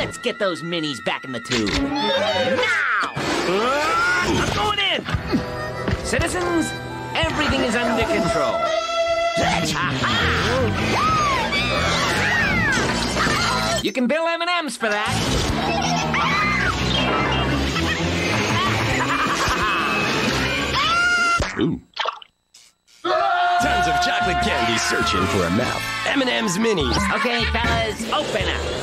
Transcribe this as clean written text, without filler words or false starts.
Let's get those minis back in the tube. Now! I'm going in! Citizens, everything is under control. You can bill M&Ms for that. Ooh. Tons of chocolate candy searching for a mouth. M&M's Minis. Okay, fellas, open up.